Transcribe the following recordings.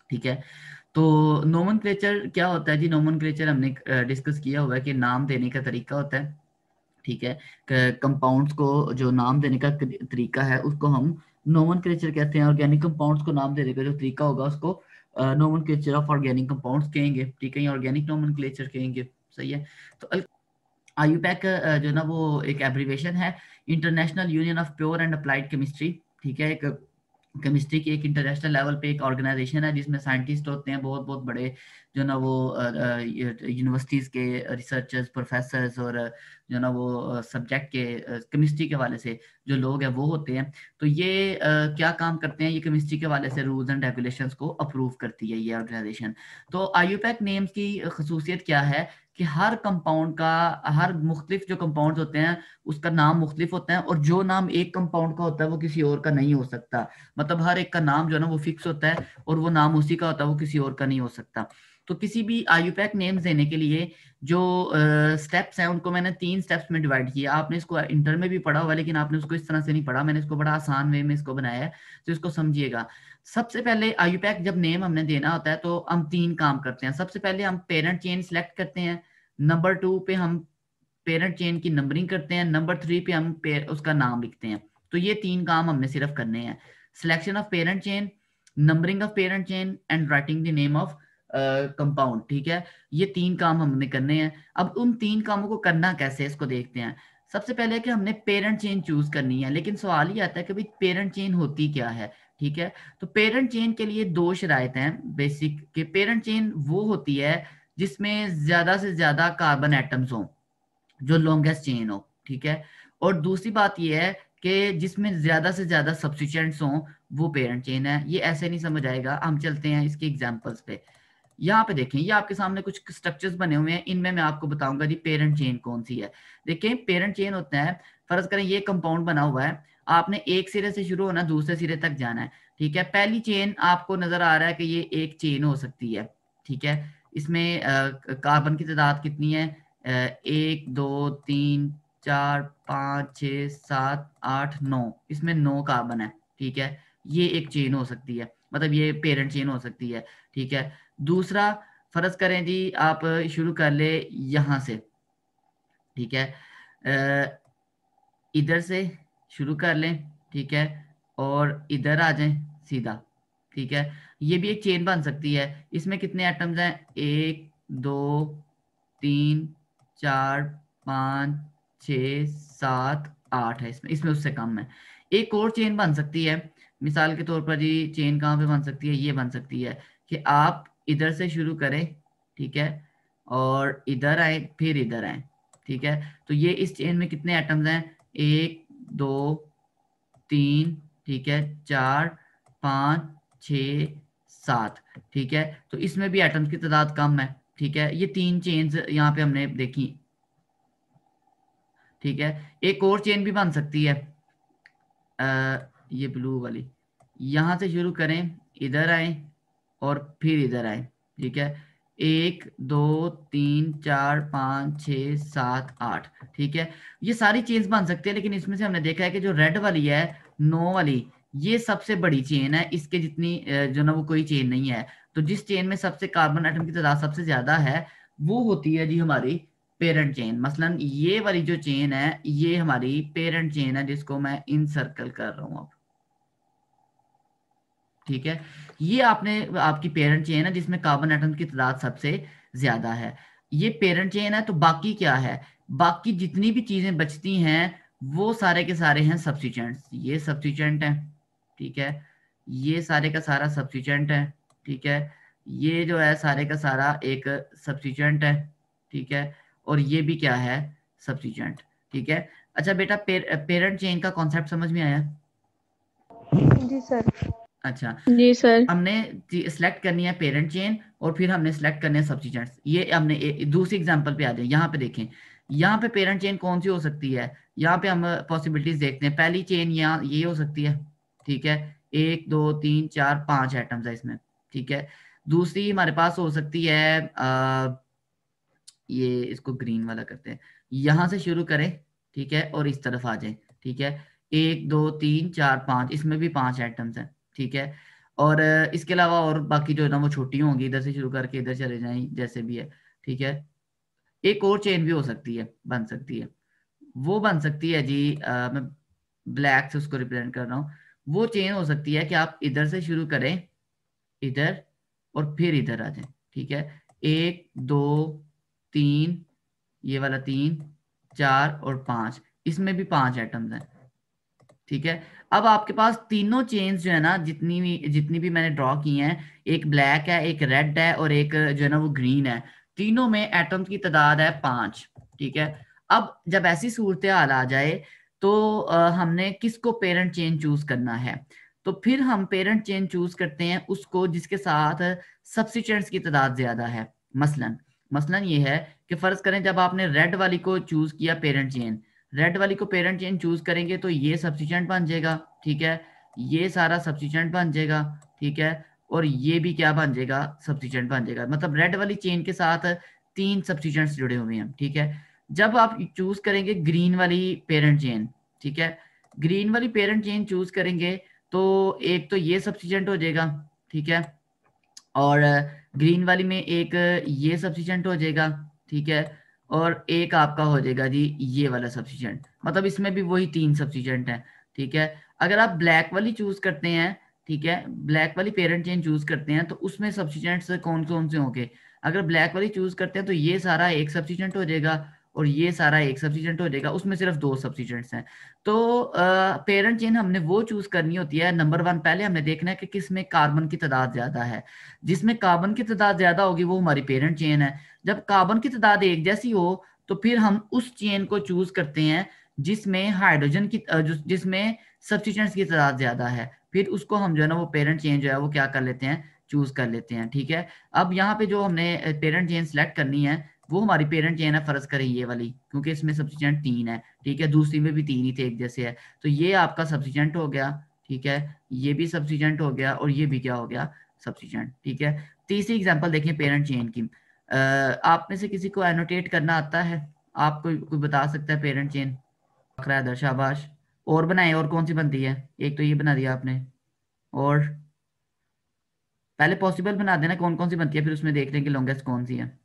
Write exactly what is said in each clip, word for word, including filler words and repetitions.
ठीक है। तो नोमेनक्लेचर क्या होता है जी? नोमेनक्लेचर हमने डिस्कस किया हुआ है कि नाम देने का तरीका होता है। ठीक है, कंपाउंड्स को जो नाम देने का तरीका है उसको हम नोमेनक्लेचर कहते हैं। ऑर्गेनिक कंपाउंड्स को नाम देने का जो तरीका होगा उसको नोमेनक्लेचर ऑफ ऑर्गेनिक कंपाउंड्स कहेंगे। ठीक है, या ऑर्गेनिक नोमेनक्लेचर कहेंगे। सही है। तो आयुपैक जो ना वो एक एब्रीवेशन है, international union of pure and applied chemistry. ठीक है, एक केमिस्ट्री की एक इंटरनेशनल लेवल पे एक ऑर्गेनाइजेशन है जिसमें साइंटिस्ट होते हैं बहुत बहुत बड़े, जो ना वो यूनिवर्सिटीज़ के रिसर्चर्स, प्रोफेसर्स और जो ना वो सब्जेक्ट के केमिस्ट्री के हवाले से जो लोग हैं वो होते हैं। तो ये uh, क्या काम करते हैं? ये केमिस्ट्री के हवाले से रूल्स एंड रेगुलेशंस को अप्रूव करती है ये ऑर्गेनाइजेशन। तो आयुपैक नेम्स की खसूसियत क्या है कि हर कंपाउंड का, हर मुख्तलिफ जो कंपाउंड होते हैं उसका नाम मुख्तलिफ होता है, और जो नाम एक कंपाउंड का होता है वो किसी और का नहीं हो सकता। मतलब हर एक का नाम जो है ना वो फिक्स होता है, और वो नाम उसी का होता है, वो किसी और का नहीं हो सकता। तो किसी भी आयुपैक नेम्स देने के लिए जो स्टेप्स हैं उनको मैंने तीन स्टेप्स में डिवाइड किया। आपने इसको इंटर में भी पढ़ा हुआ, लेकिन आपने उसको इस तरह से नहीं पढ़ा, मैंने इसको बड़ा आसान वे में इसको बनाया है, तो इसको समझिएगा। सबसे पहले आयुपैक जब नेम हमने देना होता है तो हम तीन काम करते हैं। सबसे पहले हम पेरेंट चेन सिलेक्ट करते हैं, नंबर टू पे हम पेरेंट चेन की नंबरिंग करते हैं, नंबर थ्री पे हम पे, उसका नाम लिखते हैं। तो ये तीन काम हमने सिर्फ करने हैं, selection of parent chain, numbering of parent chain and writing the name of compound. ठीक है, ये तीन काम हमने करने हैं। अब उन तीन कामों को करना कैसे है इसको देखते हैं। सबसे पहले कि हमने पेरेंट चेन चूज करनी है, लेकिन सवाल ये आता है कि भाई पेरेंट चेन होती क्या है। ठीक है, तो पेरेंट चेन के लिए दो शराइत हैं बेसिक, के पेरेंट चेन वो होती है जिसमें ज्यादा से ज्यादा कार्बन एटम्स हों, जो लॉन्गेस्ट चेन हो। ठीक है, और दूसरी बात यह है कि जिसमें ज्यादा से ज्यादा सब्स्टिट्यूएंट्स हों, वो पेरेंट चेन है। ये ऐसे नहीं समझ आएगा, हम चलते हैं इसके एग्जांपल्स पे। यहाँ पे देखें, ये आपके सामने कुछ स्ट्रक्चर्स बने हुए हैं, इनमें मैं आपको बताऊंगा जी पेरेंट चेन कौन सी है। देखें, पेरेंट चेन होता है, फर्ज करें ये कंपाउंड बना हुआ है, आपने एक सिरे से शुरू होना, दूसरे सिरे तक जाना है। ठीक है, पहली चेन आपको नजर आ रहा है कि ये एक चेन हो सकती है। ठीक है, इसमें कार्बन की तादाद कितनी है? अ, एक, दो, तीन, चार, पाँच, छः, सात, आठ, नौ, इसमें नौ कार्बन है। ठीक है, ये एक चेन हो सकती है, मतलब ये पेरेंट चेन हो सकती है। ठीक है, दूसरा, फर्ज करें जी आप शुरू कर ले यहां से। ठीक है, अ, इधर से शुरू कर लें। ठीक है, और इधर आ जाएं सीधा। ठीक है, ये भी एक चेन बन सकती है। इसमें कितने एटम्स हैं? एक, दो, तीन, चार, पाँच, छ, सात, आठ है इसमें, इसमें उससे कम है। एक और चेन बन सकती है, मिसाल के तौर पर जी चेन कहाँ पे बन सकती है? ये बन सकती है कि आप इधर से शुरू करें। ठीक है, और इधर आए, फिर इधर आए। ठीक है, तो ये इस चेन में कितने एटम्स हैं? एक, दो, तीन, ठीक है, चार, पाँच, छ, सात। ठीक है, तो इसमें भी एटम्स की तादाद कम है। ठीक है, ये तीन चेन्स यहाँ पे हमने देखी। ठीक है, एक और चेन भी बन सकती है, आ, ये ब्लू वाली, यहां से शुरू करें, इधर आए, और फिर इधर आए। ठीक है, एक, दो, तीन, चार, पाँच, छ, सात, आठ। ठीक है, ये सारी चेन्स बन सकती है, लेकिन इसमें से हमने देखा है कि जो रेड वाली है, नौ वाली, ये सबसे बड़ी चेन है, इसके जितनी अ, जो ना वो कोई चेन नहीं है। तो जिस चेन में सबसे कार्बन एटम की तादाद सबसे ज्यादा है वो होती है जी हमारी पेरेंट चेन। मसलन ये वाली जो चेन है ये हमारी पेरेंट चेन है, जिसको मैं इन सर्कल कर रहा हूं अब। ठीक है, ये आपने आपकी पेरेंट चेन है जिसमें कार्बन एटम की तादाद सबसे ज्यादा है। ये पेरेंट चेन है, तो बाकी क्या है? बाकी जितनी भी चीजें बचती हैं वो सारे के सारे हैं सब्स्टिट्यूएंट्स। ये सब्स्टिट्यूएंट है। ठीक है, ये सारे का सारा सब्स्टिट्यूएंट है। ठीक है, ये जो है सारे का सारा एक सब्स्टिट्यूएंट है। ठीक है, और ये भी क्या है? सब्स्टिट्यूएंट। ठीक है, अच्छा बेटा, पेर, पेरेंट चेन का कॉन्सेप्ट समझ में आया? जी सर। अच्छा, जी सर। हमने सिलेक्ट करनी है पेरेंट चेन, और फिर हमने सिलेक्ट करने हैं सब्स्टिट्यूएंट्स। ये हमने ए, दूसरी एग्जांपल पे आ जाए, यहाँ पे देखें, यहाँ पे पेरेंट चेन कौन सी हो सकती है? यहाँ पे हम पॉसिबिलिटीज देखते हैं। पहली चेन यहाँ ये हो सकती है। ठीक है, एक, दो, तीन, चार, पांच एटम्स है इसमें। ठीक है, दूसरी हमारे पास हो सकती है, आ, ये इसको ग्रीन वाला करते हैं, यहां से शुरू करें। ठीक है, और इस तरफ आ जाए। ठीक है, एक, दो, तीन, चार, पांच, इसमें भी पांच एटम्स हैं। ठीक है, और इसके अलावा और बाकी जो है ना वो छोटी होंगी, इधर से शुरू करके इधर चले जाएं, जैसे भी है, ठीक है। एक और चेन भी हो सकती है, बन सकती है, वो बन सकती है जी, अ, मैं ब्लैक से उसको रिप्रेजेंट कर रहा हूँ। वो चेन हो सकती है कि आप इधर से शुरू करें, इधर, और फिर इधर आ जाएं, ठीक है। एक, दो, तीन, ये वाला तीन, चार और पांच, इसमें भी पांच एटम्स हैं, ठीक है। अब आपके पास तीनों चेन्स जो है ना, जितनी भी जितनी भी मैंने ड्रॉ की हैं, एक ब्लैक है, एक रेड है, और एक जो है ना वो ग्रीन है, तीनों में एटम्स की तादाद है पांच, ठीक है। अब जब ऐसी सूरत हाल आ जाए तो अ, हमने किसको पेरेंट चेन चूज करना है, तो फिर हम पेरेंट चेन चूज करते हैं उसको जिसके साथ सब्स्टिट्यूएंट्स की तादाद ज्यादा है। मसलन मसलन ये है कि फर्ज करें जब आपने रेड वाली को चूज किया पेरेंट चेन, रेड वाली को पेरेंट चेन चूज करेंगे तो ये सब्स्टिट्यूएंट बन जाएगा, ठीक है। ये सारा सब्स्टिट्यूएंट बन जाएगा, ठीक है। और ये भी क्या बन जाएगा, सब्स्टिट्यूएंट बन जाएगा। मतलब रेड वाली चेन के साथ तीन सब्स्टिट्यूएंट्स जुड़े हुए हैं, ठीक है। जब आप चूज करेंगे ग्रीन वाली पेरेंट चेन, ठीक है, ग्रीन वाली पेरेंट चेन चूज करेंगे तो एक तो ये सब्स्टिट्यूएंट हो जाएगा, ठीक है, और ग्रीन वाली में एक ये सब्स्टिट्यूएंट हो जाएगा, ठीक है, और एक आपका हो जाएगा जी ये वाला सब्स्टिट्यूएंट। मतलब इसमें भी वही तीन सब्स्टिट्यूएंट हैं, ठीक है। अगर आप ब्लैक वाली चूज करते हैं, ठीक है, ब्लैक वाली पेरेंट चेन चूज करते हैं तो उसमें सब्स्टिट्यूएंट्स कौन कौन से होंगे। अगर ब्लैक वाली चूज करते हैं तो ये सारा एक सब्स्टिट्यूएंट हो जाएगा और ये सारा एक सब्स्टिट्यूएंट हो जाएगा, उसमें सिर्फ दो सब्स्टिट्यूएंट्स हैं। तो पेरेंट चेन हमने वो चूज करनी होती है, नंबर वन पहले हमने देखना है कि किसमें कार्बन की तादाद ज्यादा है। जिसमें कार्बन की तादाद ज्यादा होगी वो हमारी पेरेंट चेन है। जब कार्बन की तादाद एक जैसी हो तो फिर हम उस चेन को चूज करते हैं जिसमें हाइड्रोजन की अ, जो- जिसमें सब्स्टिट्यूएंट्स की तादाद ज्यादा है, फिर उसको हम जो है ना वो पेरेंट चेन जो है वो क्या कर लेते हैं, चूज कर लेते हैं, ठीक है। अब यहाँ पे जो हमने पेरेंट चेन सेलेक्ट करनी है वो हमारी पेरेंट चेन है, फर्ज करें ये वाली, क्योंकि इसमें सब्स्टिट्यूएंट तीन है, ठीक है, दूसरी में भी तीन ही थे एक जैसे है, तो ये आपका सब्स्टिट्यूएंट हो गया, ठीक है, ये भी सब्स्टिट्यूएंट हो गया और ये भी क्या हो गया, सब्स्टिट्यूएंट, ठीक है। तीसरी एग्जांपल देखें पेरेंट चेन की। अ, आप में से किसी को एनोटेट करना आता है, आप कोई कोई बता सकता है पेरेंट चेन। फकरा शाबाश। और बनाए, और कौन सी बनती है, एक तो ये बना दिया आपने, और पहले पॉसिबल बना देना कौन कौन सी बनती है, फिर उसमें देख लेंगे लॉन्गेस्ट कौन सी है।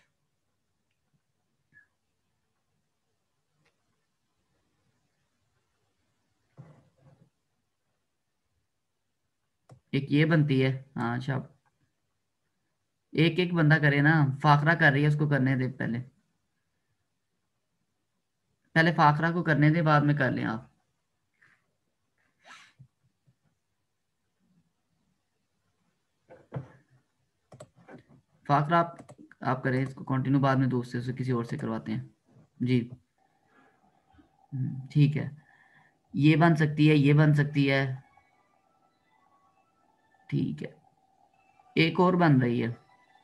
एक ये बनती है, हाँ अच्छा, एक एक बंदा करे ना, फाखरा कर रही है उसको करने दे, पहले पहले फाखरा को करने दे, बाद में कर लें आप। फाखरा आप आप करें इसको कंटिन्यू, बाद में दूसरे से किसी और से करवाते हैं जी। हम्म, ठीक है, ये बन सकती है, ये बन सकती है, ठीक है, एक और बन रही है।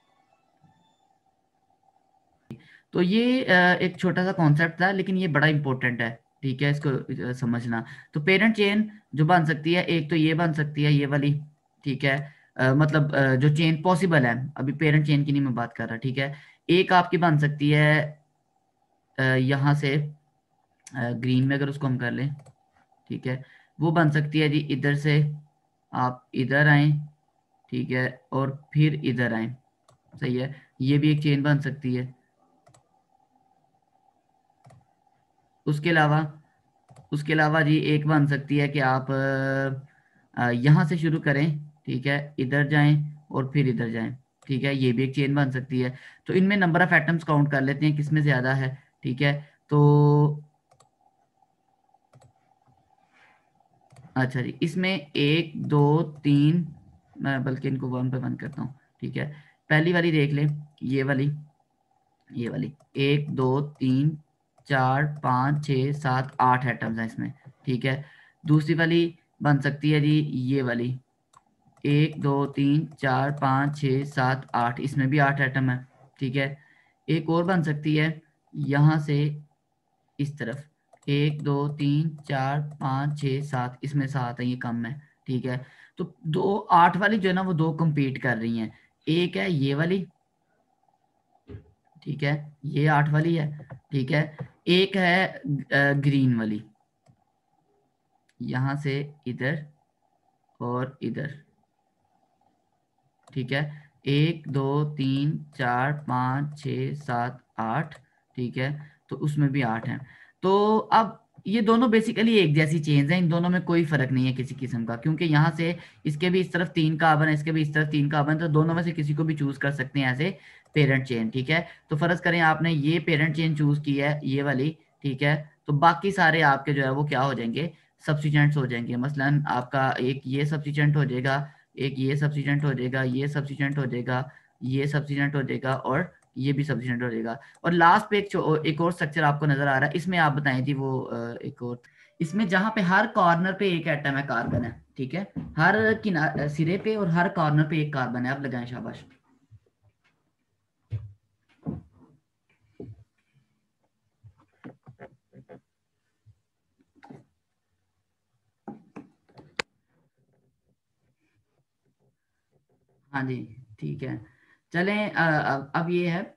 तो ये अ, एक छोटा सा कॉन्सेप्ट था लेकिन ये बड़ा इंपॉर्टेंट है, ठीक है, इसको अ, समझना। तो पेरेंट चेन जो बन सकती है, एक तो ये बन सकती है ये वाली, ठीक है, अ, मतलब अ, जो चेन पॉसिबल है, अभी पेरेंट चेन की नहीं मैं बात कर रहा, ठीक है। एक आपकी बन सकती है अ, यहाँ से ग्रीन में, अगर उसको हम कर लें, ठीक है, वो बन सकती है जी इधर से आप इधर आए, ठीक है, और फिर इधर आए, सही है, ये भी एक चेन बन सकती है। उसके अलावा उसके अलावा जी एक बन सकती है कि आप अ, अ, यहाँ से शुरू करें, ठीक है, इधर जाएं और फिर इधर जाएं, ठीक है, ये भी एक चेन बन सकती है। तो इनमें नंबर ऑफ एटम्स काउंट कर लेते हैं किसमें ज़्यादा है, ठीक है। तो अच्छा जी, इसमें एक, दो, तीन, मैं बल्कि इनको वन पे वन करता हूँ, ठीक है। पहली वाली देख लें, ये वाली, ये वाली, एक, दो, तीन, चार, पाँच, छः, सात, आठ एटम्स हैं इसमें, ठीक है। दूसरी वाली बन सकती है जी ये वाली, एक, दो, तीन, चार, पाँच, छः, सात, आठ, इसमें भी आठ एटम है, ठीक है। एक और बन सकती है यहाँ से इस तरफ, एक, दो, तीन, चार, पाँच, छः, सात, इसमें सात है, ये कम है, ठीक है। तो दो आठ वाली जो है ना वो दो compete कर रही हैं, एक है ये वाली, ठीक है, ये आठ वाली है, ठीक है, एक है ग्रीन वाली, यहाँ से इधर और इधर, ठीक है, एक दो तीन चार पाँच छः सात आठ, ठीक है, तो उसमें भी आठ हैं। तो अब ये दोनों बेसिकली एक जैसी चेन्स हैं, इन दोनों में कोई फर्क नहीं है किसी किस्म का, क्योंकि यहाँ से इसके भी इस तरफ तीन कार्बन है, इसके भी इस तरफ तीन कार्बन, तो दोनों में से किसी को भी चूज कर सकते हैं एज पेरेंट चेन। ठीक है, तो फर्ज करें आपने ये पेरेंट चेन चूज की है, ये वाली, ठीक है, तो बाकी सारे आपके जो है वो क्या हो जाएंगे, सब्सिटेंट्स हो जाएंगे। मसलन आपका एक ये सब्सिटेंट हो जाएगा, एक ये सब्सिटेंट हो जाएगा, ये सब्सिटेंट हो जाएगा, ये सब्सिटेंट हो जाएगा, और ये भी सब्सिटेंट हो जाएगा। और लास्ट पे एक एक और स्ट्रक्चर आपको नजर आ रहा है, इसमें आप बताएं जी वो एक और, इसमें जहां पे हर कॉर्नर पे एक एटम है कार्बन है, ठीक है, हर किनारे सिरे पे और हर कॉर्नर पे एक कार्बन है। आप लगाएं, शाबाश। हाँ जी, ठीक है, चलें, अब अब ये है,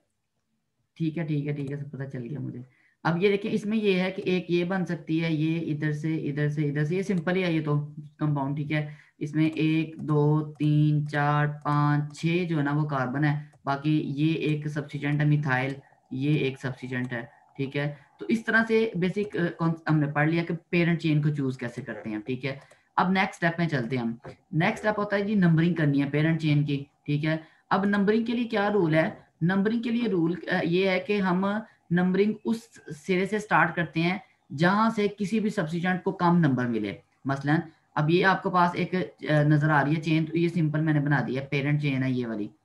ठीक है ठीक है ठीक है, सब पता चल गया मुझे। अब ये देखिए, इसमें ये है कि एक ये बन सकती है, ये इधर से इधर से इधर से, ये सिंपल ही है ये तो कंपाउंड, ठीक है। इसमें एक दो तीन चार पाँच छः जो है ना वो कार्बन है, बाकी ये एक सब्स्टिट्यूएंट है मिथाइल, ये एक सब्स्टिट्यूएंट है, ठीक है। तो इस तरह से बेसिक हमने पढ़ लिया कि पेरेंट चेन को चूज कैसे करते हैं, ठीक है। अब नेक्स्ट स्टेप में चलते हैं हम। नेक्स्ट स्टेप होता है जी नंबरिंग करनी है पेरेंट चेन की, ठीक है। अब नंबरिंग के लिए क्या रूल है, नंबरिंग के लिए रूल ये है कि हम नंबरिंग उस सिरे से स्टार्ट करते हैं जहां से किसी भी सब्स्टिट्यूएंट को कम नंबर मिले। मसलन अब ये आपके पास एक नजर आ रही है चेन, तो ये सिंपल मैंने बना दी है, पेरेंट चेन है ये वाली,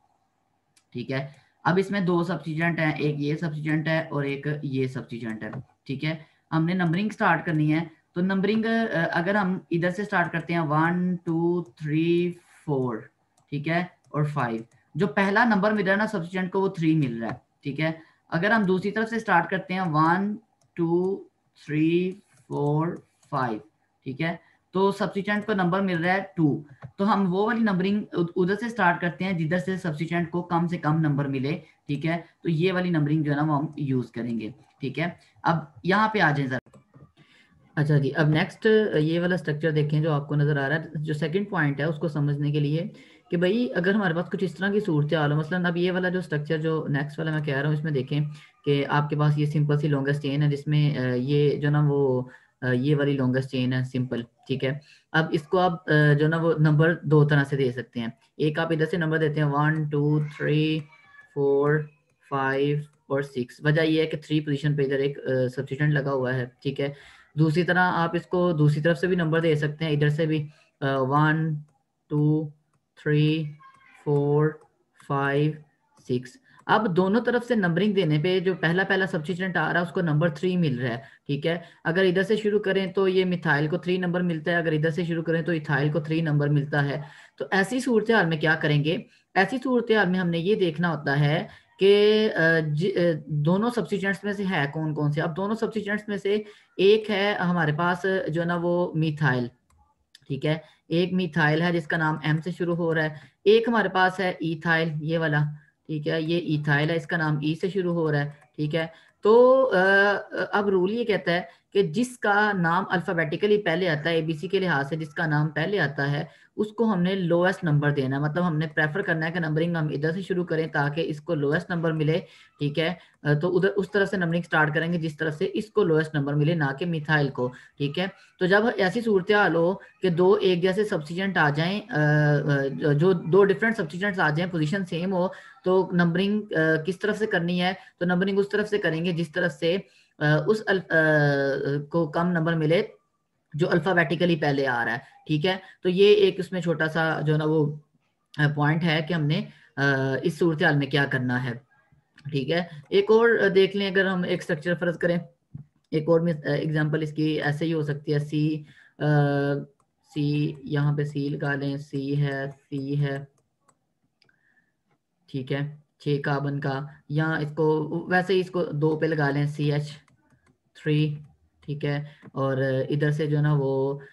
ठीक है। अब इसमें दो सब्स्टिट्यूएंट हैं, एक ये सब्स्टिट्यूएंट है और एक ये सब्स्टिट्यूएंट है, ठीक है। हमने नंबरिंग स्टार्ट करनी है, तो नंबरिंग अगर हम इधर से स्टार्ट करते हैं वन टू थ्री फोर, ठीक है, और फाइव, जो पहला नंबर मिल रहा है ना सब्स्टिट्यूएंट को वो थ्री मिल रहा है, ठीक है। अगर हम दूसरी तरफ से स्टार्ट करते हैं one two three four five, ठीक है, तो सब्स्टिट्यूएंट को नंबर मिल रहा है टू, तो हम वो वाली नंबरिंग उधर से स्टार्ट करते हैं जिधर से सब्स्टिट्यूएंट को कम से कम नंबर मिले, ठीक है। तो ये वाली नंबरिंग जो है ना वो हम यूज करेंगे, ठीक है। अब यहाँ पे आ जाए जरा। अच्छा जी, अब नेक्स्ट ये वाला स्ट्रक्चर देखें जो आपको नजर आ रहा है, जो सेकंड पॉइंट है उसको समझने के लिए कि भाई अगर हमारे पास कुछ इस तरह की सूरत हाल हो, मसलन अब ये वाला जो स्ट्रक्चर जो नेक्स्ट वाला मैं कह रहा हूँ, इसमें देखें कि आपके पास ये सिंपल सी लॉन्गेस्ट चेन है, जिसमें ये जो ना वो ये वाली लॉन्गेस्ट चेन है सिंपल, ठीक है। अब इसको आप जो ना वो नंबर दो तरह से दे सकते हैं, एक आप इधर से नंबर देते हैं one two three four five और सिक्स, वजह ये है कि थ्री पोजीशन पे इधर एक सब्स्टिट्यूएंट लगा हुआ है, ठीक है। दूसरी तरह आप इसको दूसरी तरफ से भी नंबर दे सकते हैं, इधर से भी one two three four five six. अब दोनों तरफ से नंबरिंग देने पे जो पहला पहला सब्स्टिट्यूएंट आ रहा है उसको नंबर थ्री मिल रहा है, ठीक है। अगर इधर से शुरू करें तो ये मिथाइल को थ्री नंबर मिलता है, अगर इधर से शुरू करें तो इथाइल को थ्री नंबर मिलता है। तो ऐसी सूरत हाल में क्या करेंगे, ऐसी सूरत हाल में हमने ये देखना होता है कि दोनों सब्स्टिट्यूएंट्स में से है कौन कौन से। अब दोनों सब्स्टिट्यूएंट्स में से एक है हमारे पास जो ना वो मिथाइल, ठीक है, एक मिथाइल है जिसका नाम एम से शुरू हो रहा है, एक हमारे पास है इथाइल ये वाला, ठीक है, ये इथाइल है, इसका नाम ई से शुरू हो रहा है, ठीक है। तो अब रूल ये कहता है कि जिसका नाम अल्फाबेटिकली पहले आता है एबीसी के लिहाज से, जिसका नाम पहले आता है उसको हमने लोएस्ट नंबर देना है, मतलब हमने प्रेफर करना है कि नंबरिंग हम इधर से शुरू करें ताकि इसको लोएस्ट नंबर मिले, ठीक है। तो उधर उस तरफ से नंबरिंग स्टार्ट करेंगे जिस तरफ से इसको लोएस्ट नंबर मिले, ना कि मिथाइल को, ठीक है। तो जब ऐसी सूरत हाल हो कि दो एक जैसे सब्स्टिट्यूएंट आ जाएं, जो दो डिफरेंट सब्स्टिट्यूएंट्स आ जाएं, पोजीशन सेम हो, तो नंबरिंग किस तरफ से करनी है, तो नंबरिंग उस तरफ से करेंगे जिस तरफ से उस अल, को कम नंबर मिले जो अल्फाबेटिकली पहले आ रहा है, ठीक है। तो ये एक उसमें छोटा सा जो ना वो पॉइंट है कि हमने इस सूरत हाल में क्या करना है, ठीक है। एक और देख लें, अगर हम एक स्ट्रक्चर फर्ज करें, एक और एग्जांपल इसकी ऐसे ही हो सकती है, सी आ, सी यहाँ पे सी लगा लें, सी है सी है, ठीक है, छः कार्बन का, या इसको वैसे ही इसको दो पे लगा लें, सी एच थ्री, ठीक है, और इधर से जो ना वो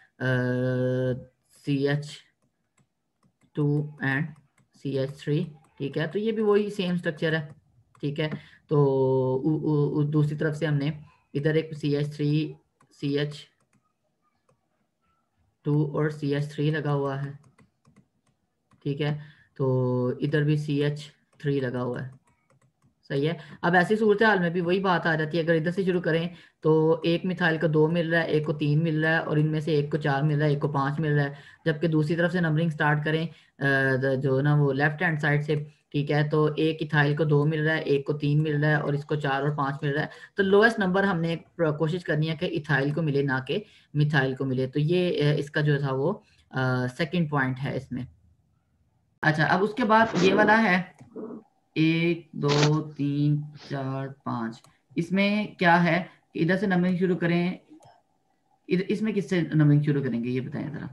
C H two and C H three, ठीक है। तो ये भी वही सेम स्ट्रक्चर है, ठीक है। तो उ, उ, उ, दूसरी तरफ से हमने इधर एक C H three C H two और सी एच थ्री लगा हुआ है, ठीक है। तो इधर भी सी एच थ्री लगा हुआ है, सही है। अब ऐसी सूरत हाल में भी वही बात आ जाती है, अगर इधर से शुरू करें तो एक मिथाइल को दो मिल रहा है, एक को तीन मिल रहा है, और इनमें से एक को चार मिल रहा है, एक को पाँच मिल रहा है। जबकि दूसरी तरफ से नंबरिंग स्टार्ट करें अ, जो ना वो लेफ्ट हैंड साइड से, ठीक है, तो एक इथाइल को दो मिल रहा है, एक को तीन मिल रहा है, और इसको चार और पाँच मिल रहा है। तो लोएस्ट नंबर हमने कोशिश करनी है कि इथाइल को मिले, ना कि मिथाइल को मिले। तो ये अ, इसका जो था वो सेकेंड पॉइंट है इसमें। अच्छा, अब उसके बाद ये वाला है एक दो तीन चार पाँच। इसमें क्या है कि इधर से नंबरिंग शुरू करें, इधर इसमें किससे नंबरिंग शुरू करेंगे ये बताएं जरा।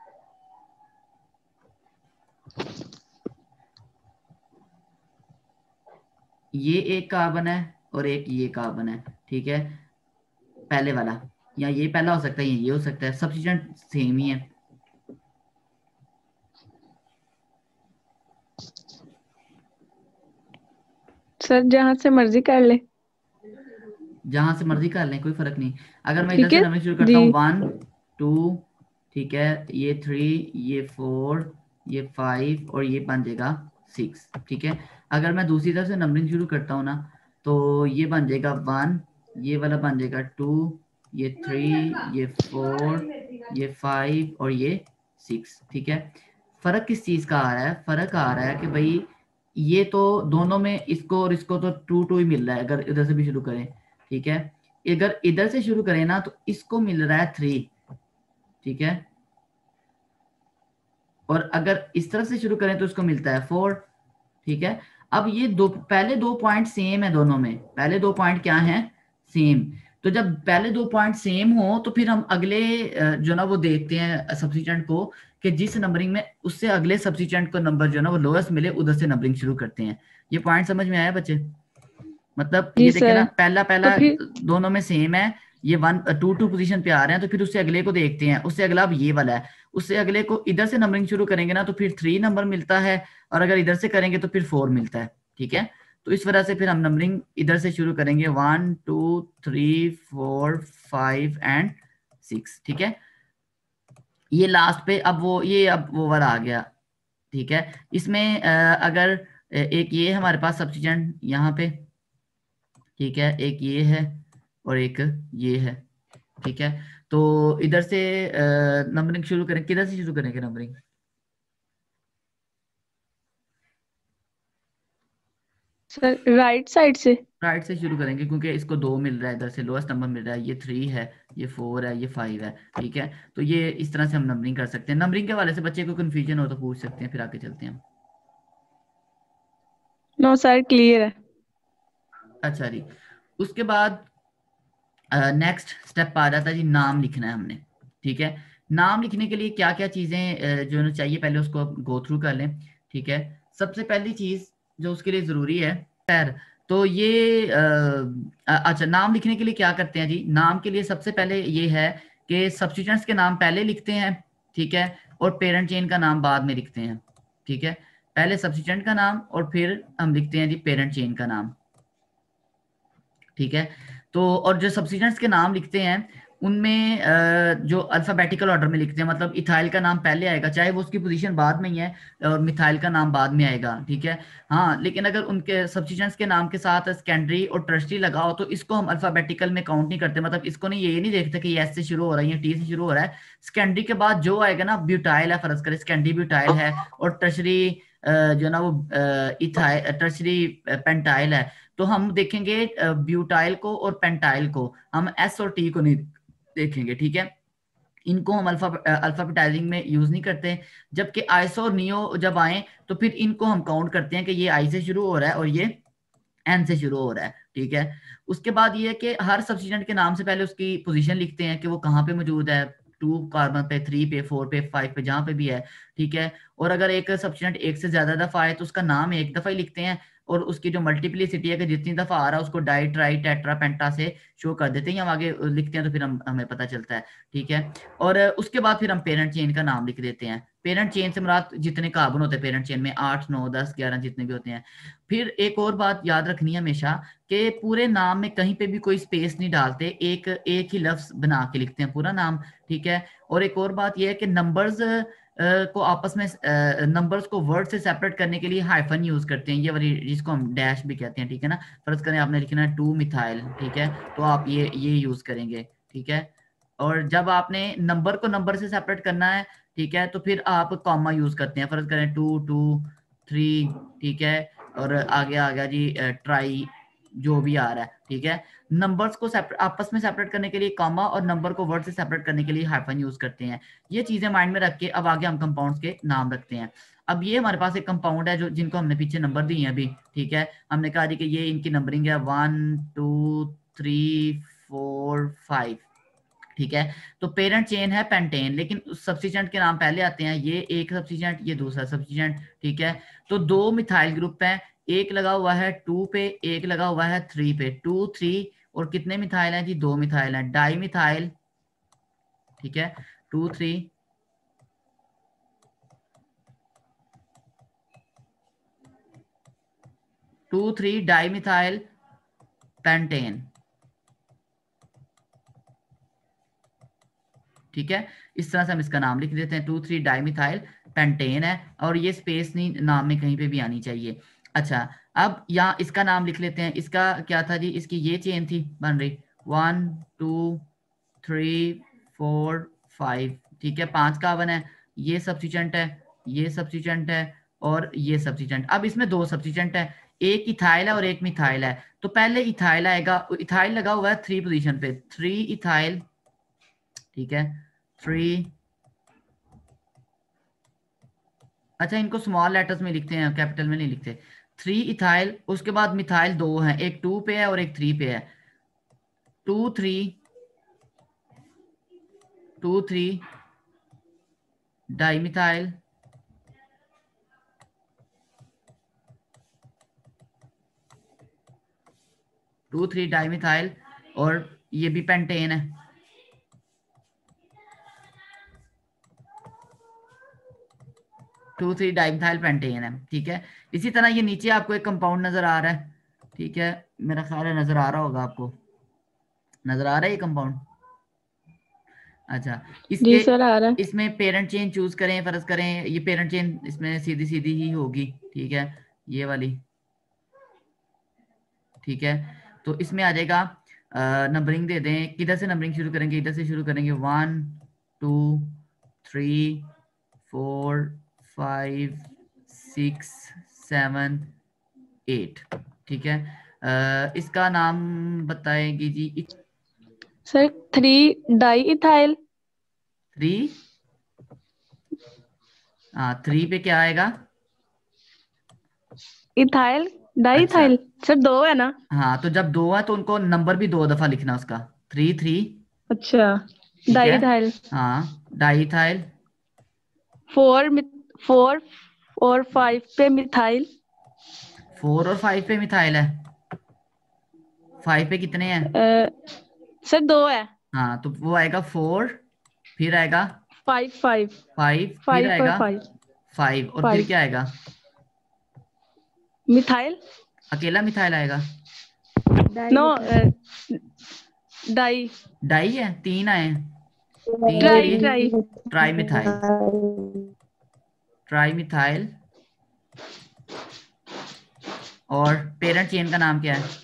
ये एक कार्बन है और एक ये कार्बन है, ठीक है, पहले वाला, या ये पहला हो सकता है, ये हो सकता है, सब्स्टिट्यूएंट सेम ही है। सर जहाँ से मर्जी कर ले। जहां से मर्जी कर लें, कोई फर्क नहीं। अगर मैं इधर ठीक से है नंबरिंग शुरू करता जी। हूँ वन टू, ठीक है, ये थ्री, ये फोर, ये फाइव, और ये बन जाएगा सिक्स, ठीक है। अगर मैं दूसरी तरफ से नंबरिंग शुरू करता हूँ ना, तो ये बन जाएगा वन, ये वाला बन जाएगा टू, ये थ्री, ये फोर, ये फाइव, और ये सिक्स, ठीक है। फर्क किस चीज का आ रहा है? फर्क आ रहा है कि भाई ये तो दोनों में इसको और इसको तो टू टू ही मिल रहा है, अगर इधर से भी शुरू करें, ठीक है। अगर इधर से शुरू करें ना तो इसको मिल रहा है थ्री, ठीक है, और अगर इस तरफ से शुरू करें तो इसको मिलता है फोर, ठीक है। अब ये दो पहले दो पॉइंट सेम है दोनों में, पहले दो पॉइंट क्या हैं? सेम। तो जब पहले दो पॉइंट सेम हो तो फिर हम अगले जो ना वो देखते हैं सब्स्टिट्यूएंट को, कि जिस नंबरिंग में उससे अगले सब्स्टिट्यूएंट को नंबर जो ना वो लोएस्ट मिले, उधर से नंबरिंग शुरू करते हैं। ये पॉइंट समझ में आया बच्चे? मतलब जी ये देखे ना, सर। पहला तो पहला फिर दोनों में सेम है, ये वन टू टू पोजीशन पे आ रहे हैं, तो फिर उससे अगले को देखते हैं, उससे अगला अब ये वाला है, उससे अगले को इधर से नंबरिंग शुरू करेंगे ना तो फिर थ्री नंबर मिलता है, और अगर इधर से करेंगे तो फिर फोर मिलता है, ठीक है। तो इस वजह से फिर हम नंबरिंग इधर से शुरू करेंगे, one two three four five and six, ठीक है। ये लास्ट पे अब वो ये अब वो वाला आ गया, ठीक है। इसमें अ, अगर अ, एक ये हमारे पास सब्स्टिट्यूएंट यहाँ पे, ठीक है, एक ये है और एक ये है, ठीक है। तो इधर से नंबरिंग शुरू करें, किधर से शुरू करेंगे नंबरिंग? सर राइट साइड से। राइट से शुरू करेंगे, क्योंकि इसको दो मिल रहा है, इधर से लोएस्ट नंबर मिल रहा है, ये थ्री है, ये फोर है, ये फाइव है, ठीक है। तो ये इस तरह से हम नंबरिंग कर सकते हैं। नंबरिंग के हवाले से बच्चे को कंफ्यूजन हो तो पूछ सकते हैं, फिर आगे चलते हैं हम। नो सर क्लियर है। अच्छा जी, उसके बाद नेक्स्ट स्टेप आ जाता है जी, नाम लिखना है हमने, ठीक है। नाम लिखने के लिए क्या क्या चीज़ें जो है चाहिए, पहले उसको गो थ्रू कर लें, ठीक है। सबसे पहली चीज़ जो उसके लिए ज़रूरी है, खैर, तो ये अ, अच्छा, नाम लिखने के लिए क्या करते हैं जी? नाम के लिए सबसे पहले ये है कि सब्स्टिट्यूएंट्स के नाम पहले लिखते हैं, ठीक है, और पेरेंट चेन का नाम बाद में लिखते हैं, ठीक है। पहले सब्स्टिट्यूएंट का नाम और फिर हम लिखते हैं जी पेरेंट चेन का नाम, ठीक है। तो और जो सब्स्टिट्यूएंट्स के नाम लिखते हैं उनमें जो अल्फाबेटिकल ऑर्डर में लिखते हैं, मतलब इथाइल का नाम पहले आएगा, चाहे वो उसकी पोजीशन बाद में ही है, और मिथाइल का नाम बाद में आएगा, ठीक है। हाँ, लेकिन अगर उनके सब्स्टिट्यूएंट्स के नाम के साथ सेकेंडरी और टर्शरी लगा हो तो इसको हम अल्फाबेटिकल में काउंट नहीं करते, मतलब इसको नहीं, ये नहीं देखते कि ये एस से शुरू हो रहा है या टी से शुरू हो रहा है। सेकेंडरी के बाद जो आएगा ना, ब्यूटाइल है, फर्ज करें सेकेंडरी ब्यूटाइल है, और टर्शरी जो ना वो इथाइल टर्शरी पेंटाइल है, तो हम देखेंगे ब्यूटाइल को और पेंटाइल को, हम एस और टी को नहीं देखेंगे, ठीक है। इनको हम अल्फा अल्फाबेटाइजिंग में यूज नहीं करते। जबकि आइसो और नियो जब आए तो फिर इनको हम काउंट करते हैं कि ये आई से शुरू हो रहा है और ये एन से शुरू हो रहा है, ठीक है। उसके बाद ये है कि हर सब्स्टिट्यूएंट के नाम से पहले उसकी पोजीशन लिखते हैं कि वो कहाँ पे मौजूद है, टू कार्बन पे, थ्री पे, फोर पे, फाइव पे, जहां पे भी है, ठीक है। और अगर एक सब्स्टिट्यूएंट एक से ज्यादा दफा आए तो उसका नाम एक दफा ही लिखते हैं, और उसकी जो मल्टीप्लिसिटी है कि जितनी दफा आ रहा है उसको डाई ट्राई टेट्रा पेंटा से शो कर देते हैं, हम आगे लिखते हैं तो फिर हम हमें पता चलता है, ठीक है। और उसके बाद फिर हम पेरेंट चेन का नाम लिख देते हैं। पेरेंट चेन से मुराद जितने कार्बन होते हैं पेरेंट चेन में, आठ नौ दस ग्यारह जितने भी होते हैं। फिर एक और बात याद रखनी है हमेशा, कि पूरे नाम में कहीं पे भी कोई स्पेस नहीं डालते, एक एक ही लफ्ज बना के लिखते हैं पूरा नाम, ठीक है। और एक और बात यह है कि नंबर्स को आपस में नंबर्स को वर्ड से सेपरेट करने के लिए हाइफन यूज करते हैं, ये वाली जिसको हम डैश भी कहते हैं, ठीक है ना। फर्ज करें आपने लिखना है टू मिथाइल, ठीक है, तो आप ये ये यूज करेंगे, ठीक है। और जब आपने नंबर को नंबर से सेपरेट करना है, ठीक है, तो फिर आप कॉमा यूज करते हैं। फर्ज करें टू टू थ्री, ठीक है, और आगे आ गया जी ट्राई, जो भी आ रहा है, ठीक है। नंबर्स को आपस में सेपरेट करने के लिए कॉमा और नंबर को वर्ड से सेपरेट करने के लिए हाइफन यूज करते हैं। ये चीजें माइंड में रख के अब आगे हम कंपाउंड्स के नाम रखते हैं। अब ये हमारे पास एक कंपाउंड है जो जिनको हमने पीछे नंबर दिए हैं अभी, ठीक है। हमने कहा जी कि ये इनकी नंबरिंग है one two three four five, ठीक है। तो पेरेंट चेन है पेंटेन, लेकिन सब्स्टिट्यूएंट के नाम पहले आते हैं, ये एक सब्स्टिट्यूएंट, ये दूसरा सब्स्टिट्यूएंट, ठीक है। तो दो मिथाइल ग्रुप हैं, एक लगा हुआ है टू पे, एक लगा हुआ है थ्री पे, टू थ्री, और कितने मिथाइल हैं जी, दो मिथाइल हैं, डाई मिथाइल, ठीक है, two three, two three di methyl pentane, ठीक है। इस तरह से हम इसका नाम लिख देते हैं, टू थ्री डाइमिथाइल पेंटेन है, और ये स्पेस नहीं नाम में कहीं पे भी आनी चाहिए। अच्छा, अब यहाँ इसका नाम लिख लेते हैं। इसका क्या था जी, इसकी ये चेन थी बन रही one two three four five, ठीक है, पांच कार्बन है, ये सब्स्टिट्यूएंट है, ये सब्स्टिट्यूएंट है, और ये सब्स्टिट्यूएंट। अब इसमें दो सब्स्टिट्यूएंट है, एक इथाइल है और एक मिथाइल है। तो पहले इथाइल आएगा, इथाइल लगा हुआ है थ्री पोजीशन पे, थ्री इथाइल, ठीक है, थ्री। अच्छा, इनको स्मॉल लेटर्स में लिखते हैं, कैपिटल में नहीं लिखते। थ्री इथाइल, उसके बाद मिथाइल दो हैं, एक टू पे है और एक थ्री पे है, two three, two three dimethyl, two three dimethyl, और ये भी पेंटेन है, टू थ्री डाइमिथाइल पेंटेन है, ठीक है। इसी तरह ये नीचे आपको एक कंपाउंड नजर आ रहा है, ठीक है, मेरा ख्याल है नजर आ रहा होगा आपको, नजर आ रहा है ये कंपाउंड। अच्छा, इसके सर आ रहा है। इसमें पेरेंट चेन चूज करें, फर्ज करें ये पेरेंट चेन इसमें सीधी सीधी ही होगी, ठीक है, ये वाली, ठीक है। तो इसमें आ जाएगा, नंबरिंग दे दें, किधर से नंबरिंग शुरू करेंगे, इधर से शुरू करेंगे, one two three four five six seven eight, ठीक है। आ, इसका नाम बताएंगी जी, sir three di ethyl, three, हाँ थ्री पे क्या आएगा, इथाइल डाई अच्छा, इथाइल। सर दो है ना। हाँ, तो जब दो है तो उनको नंबर भी दो दफा लिखना उसका, थ्री थ्री, अच्छा, ठीक डाई है, इथाइल, हाँ डाइथाइल, फोर फोर और फाइव पे मिथाइल, फोर और फाइव पे मिथाइल है, फाइव पे कितने हैं, अ, सर दो है, हाँ, तो वो आएगा फोर, फिर आएगा फाइव फाइव फाइव, फिर फाइव और आएगा फाइव फाइव, और फिर फाइव क्या आएगा, मिथाइल, अकेला मिथाइल आएगा, नो डाई, डाई है, तीन आए हैं, तीन के ट्राई लिए tri tri methyl, tri methyl. और पेरेंट चेन का नाम क्या है,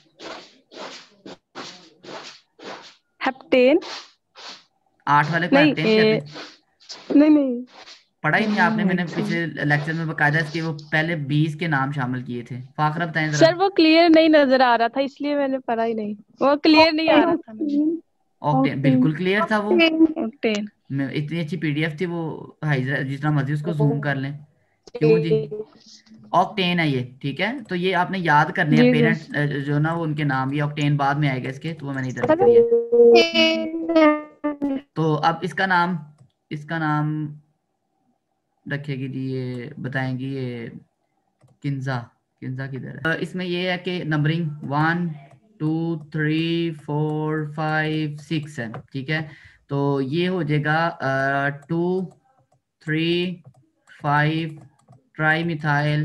हेप्टेन, आठ वाले को नहीं हेप्टेन ए, कहते हैं, नहीं नहीं पढ़ा ही नहीं आपने, मैंने पिछले लेक्चर में बकायदा इसके वो पहले बीस के नाम शामिल किए थे। फाखरा बताएं जरा। सर वो क्लियर नहीं नजर आ रहा था, इसलिए मैंने पढ़ा ही नहीं, वो क्लियर नहीं आ रहा था मुझे। ऑक्टेन बिल्कुल क्लियर था वो, ऑक्टेन, मैं इतनी अच्छी पीडीएफ थी वो, हाइजरा जितना मर्जी उसको जूम कर लें, क्यों जी, ऑक्टेन है ये, ठीक है। तो ये आपने याद करने हैं जी पेरेंट सर। जो ना वो उनके नाम, ये ऑक्टेन बाद में आएगा इसके, तो वो मैंने इधर लिख दिया। तो अब इसका नाम, इसका नाम रखेगी जी, ये बताएंगी ये किंजा, किंजा किधर है। इसमें ये है कि numbering one two three four five six है, ठीक है। तो ये हो जाएगा two three five tri methyl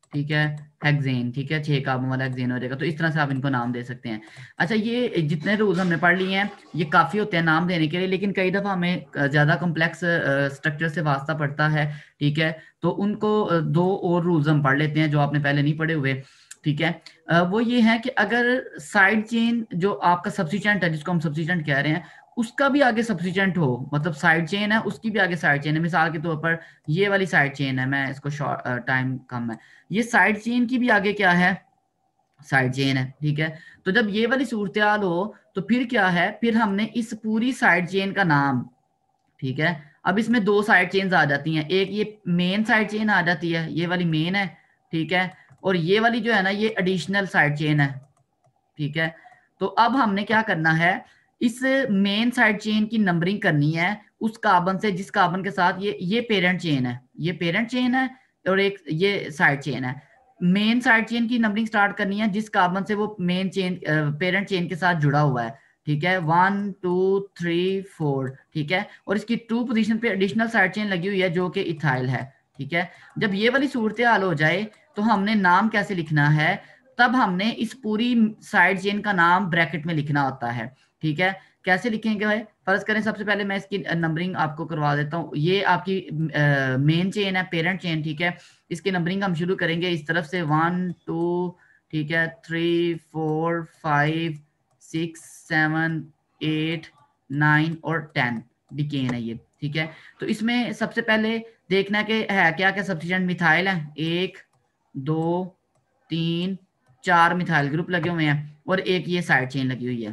ठीक है, हेक्सेन, ठीक है, छह कार्बन वाला हेक्सेन हो जाएगा। तो इस तरह से आप इनको नाम दे सकते हैं। अच्छा, ये जितने रूल्स हमने पढ़ लिए हैं ये काफ़ी होते हैं नाम देने के लिए, लेकिन कई दफ़ा हमें ज़्यादा कम्प्लेक्स स्ट्रक्चर से वास्ता पड़ता है, ठीक है, तो उनको अ, दो और रूल्स हम पढ़ लेते हैं जो आपने पहले नहीं पढ़े हुए, ठीक है। अ, वो ये है कि अगर साइड चेन जो आपका सब्स्टिट्यूएंट है, जिसको हम सब्स्टिट्यूएंट कह रहे हैं, उसका भी आगे सब्स्टिट्यूएंट हो, मतलब साइड चेन है उसकी भी आगे साइड चेन है, मिसाल के तौर पर ये वाली साइड चेन है, मैं इसको शॉर्ट टाइम कम है, ये साइड चेन की भी आगे क्या है, साइड चेन है, ठीक है। तो जब ये वाली सूरत हाल हो तो फिर क्या है, फिर हमने इस पूरी साइड चेन का नाम, ठीक है, अब इसमें दो साइड चेन्स आ जाती हैं, एक ये मेन साइड चेन आ जाती है, ये वाली मेन है, ठीक है, और ये वाली जो है ना ये एडिशनल साइड चेन है, ठीक है। तो अब हमने क्या करना है, इस मेन साइड चेन की नंबरिंग करनी है उस कार्बन से जिस कार्बन के साथ ये ये पेरेंट चेन है, ये पेरेंट चेन है, और एक ये साइड चेन है। मेन साइड चेन की नंबरिंग स्टार्ट करनी है जिस कार्बन से वो मेन चेन पेरेंट चेन के साथ जुड़ा हुआ है, ठीक है, वन टू थ्री फोर, ठीक है, और इसकी टू पोजीशन पे एडिशनल साइड चेन लगी हुई है जो कि इथाइल है, ठीक है। जब ये वाली सूरत हाल हो जाए तो हमने नाम कैसे लिखना है, तब हमने इस पूरी साइड चेन का नाम ब्रैकेट में लिखना होता है, ठीक है। कैसे लिखेंगे भाई, फर्ज करें सबसे पहले मैं इसकी नंबरिंग आपको करवा देता हूँ, ये आपकी मेन चेन है, पेरेंट चेन, ठीक है, इसकी नंबरिंग हम शुरू करेंगे इस तरफ से, वन टू, ठीक है, three four five six seven eight nine और टेन डिकेन है ये, ठीक है। तो इसमें सबसे पहले देखना कि है क्या क्या सब्स्टिट्यूएंट, मिथाइल है, एक दो तीन चार मिथाइल ग्रुप लगे हुए हैं, और एक ये साइड चेन लगी हुई है,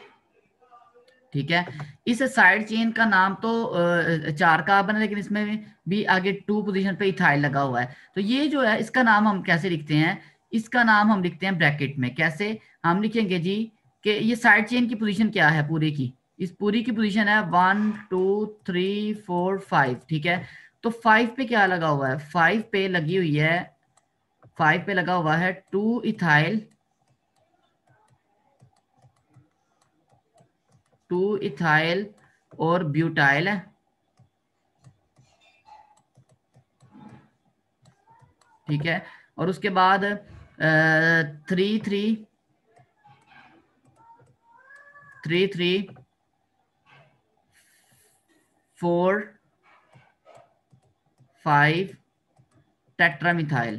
ठीक है। इस साइड चेन का नाम तो चार कार्बन है, लेकिन इसमें भी आगे टू पोजीशन पे इथाइल लगा हुआ है, तो ये जो है इसका नाम हम कैसे लिखते हैं, इसका नाम हम लिखते हैं ब्रैकेट में। कैसे हम लिखेंगे जी, कि ये साइड चेन की पोजीशन क्या है पूरी की, इस पूरी की पोजीशन है one two three four five, ठीक है। तो फाइव पे क्या लगा हुआ है, फाइव पे लगी हुई है, फाइव पे लगा हुआ है टू इथाइल, टू इथाइल और ब्यूटाइल है, ठीक है। और उसके बाद three three three three four five tetramethyl,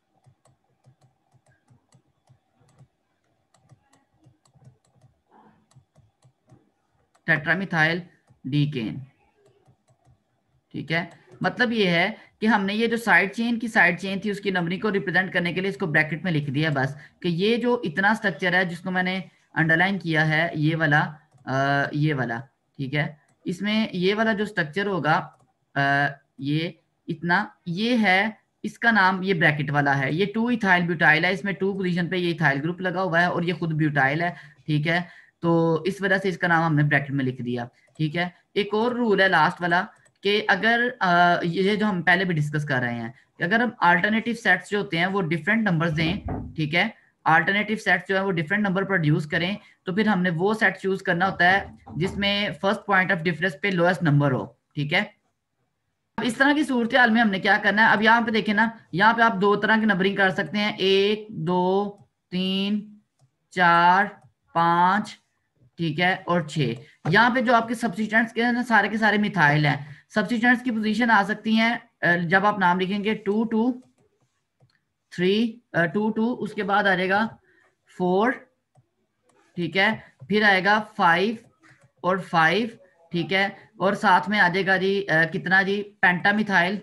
tetramethyl decane, ठीक है। मतलब ये है कि हमने ये जो साइड चेन की साइड चेन थी उसकी नंबरिंग को रिप्रेजेंट करने के लिए इसको ब्रैकेट में लिख दिया बस, कि ये जो इतना स्ट्रक्चर है जिसको मैंने अंडरलाइन किया है, ये वाला आ, ये वाला, ठीक है, इसमें ये वाला जो स्ट्रक्चर होगा आ, ये इतना, ये है, इसका नाम ये ब्रैकेट वाला है, ये टू इथाइल ब्यूटाइल है, इसमें टू पोजीशन पे ये इथाइल ग्रुप लगा हुआ है और ये खुद ब्यूटाइल है, ठीक है। तो इस वजह से इसका नाम हमने ब्रैकेट में लिख दिया, ठीक है। एक और रूल है लास्ट वाला, कि अगर आ, ये जो हम पहले भी डिस्कस कर रहे हैं कि अगर हम अल्टरनेटिव सेट्स जो होते हैं वो डिफरेंट नंबर्स दें, ठीक है, अल्टरनेटिव सेट्स जो है वो डिफरेंट नंबर प्रोड्यूस करें, तो फिर हमने वो सेट चूज करना होता है जिसमें फर्स्ट पॉइंट ऑफ डिफरेंस पे लोएस्ट नंबर हो, ठीक है। अब इस तरह की सूरत हाल में हमने क्या करना है, अब यहाँ पे देखें ना, यहाँ पे आप दो तरह की नंबरिंग कर सकते हैं, एक दो तीन चार पांच, ठीक है, और छह। यहाँ पे जो आपके सब्स्टिट्यूएंट्स के ना सारे के सारे मिथाइल हैं, सब्स्टिट्यूएंट्स की पोजीशन आ सकती हैं जब आप नाम लिखेंगे two two three two two, उसके बाद आ जाएगा फोर, ठीक है, फिर आएगा फाइव और फाइव, ठीक है, और साथ में आ जाएगा जी आ, कितना जी, pentamethyl,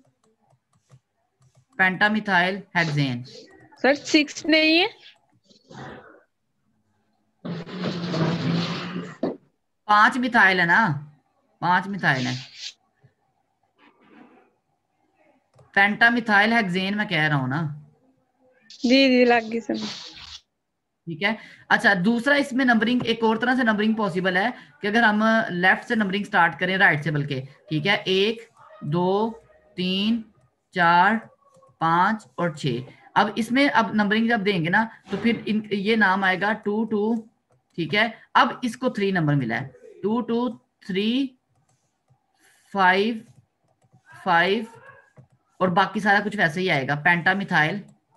pentamethyl hexane. Sir six नहीं है, पांच मिथाइल है ना, पांच मिथाइल है, पेंटामिथाइल हेक्सेन मैं कह रहा हूं ना, जी जी लग गई समझ। ठीक है। अच्छा, दूसरा इसमें नंबरिंग एक और तरह से नंबरिंग पॉसिबल है कि अगर हम लेफ्ट से नंबरिंग स्टार्ट करें राइट से, बल्कि, ठीक है, एक दो तीन चार पांच और छः। अब इसमें अब नंबरिंग जब देंगे ना तो फिर इन ये नाम आएगा टू टू, ठीक है। अब इसको थ्री नंबर मिला है, two two three five five, और बाकी सारा कुछ वैसे ही आएगा, पेंटामिथाइल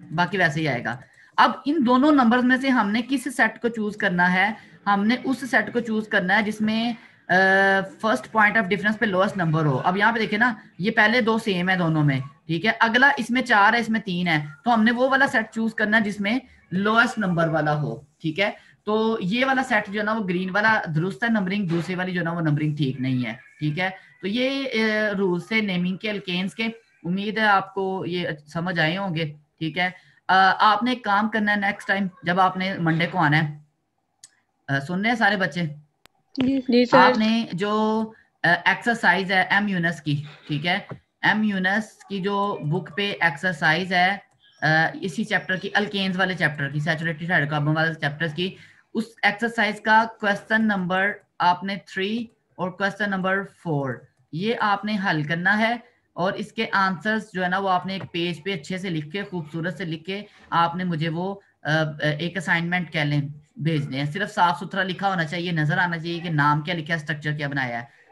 बाकी वैसे ही आएगा। अब इन दोनों नंबर्स में से हमने किस सेट को चूज करना है, हमने उस सेट को चूज करना है जिसमें फर्स्ट पॉइंट ऑफ डिफरेंस पे लोएस्ट नंबर हो। अब यहाँ पे देखिए ना, ये पहले दो सेम है दोनों में, ठीक है, अगला इसमें चार है इसमें तीन है, तो हमने वो वाला सेट चूज करना है जिसमें लोएस्ट नंबर वाला हो, ठीक है। तो ये वाला सेट जो है ना वो ग्रीन वाला दुरुस्त है नंबरिंग, दूसरी वाली जो है ना वो नंबरिंग ठीक नहीं है, ठीक है। तो ये रूल से नेमिंग के अल्केन्स के उम्मीद है आपको ये समझ आए होंगे, ठीक है। आ, आपने एक काम करना है, नेक्स्ट टाइम जब आपने मंडे को आना है, आ, सुन रहे हैं सारे बच्चे? जी सर। आपने जो एक्सरसाइज है एम यूनस की, ठीक है, एम यूनस की जो बुक पे एक्सरसाइज है आ, इसी चैप्टर की, अल्केन्स वाले चैप्टर की, सैचुरेटेड हाइड्रोकार्बन वाले चैप्टर्स की, उस एक्सरसाइज का क्वेश्चन नंबर आपने थ्री और क्वेश्चन नंबर फोर ये आपने हल करना है, और इसके आंसर्स जो है ना वो आपने एक पेज पे अच्छे से लिख के, खूबसूरत से लिख के आपने मुझे वो एक असाइनमेंट कह लें भेजने हैं। सिर्फ साफ सुथरा लिखा होना चाहिए, नजर आना चाहिए कि नाम क्या लिखा है, स्ट्रक्चर क्या बनाया है,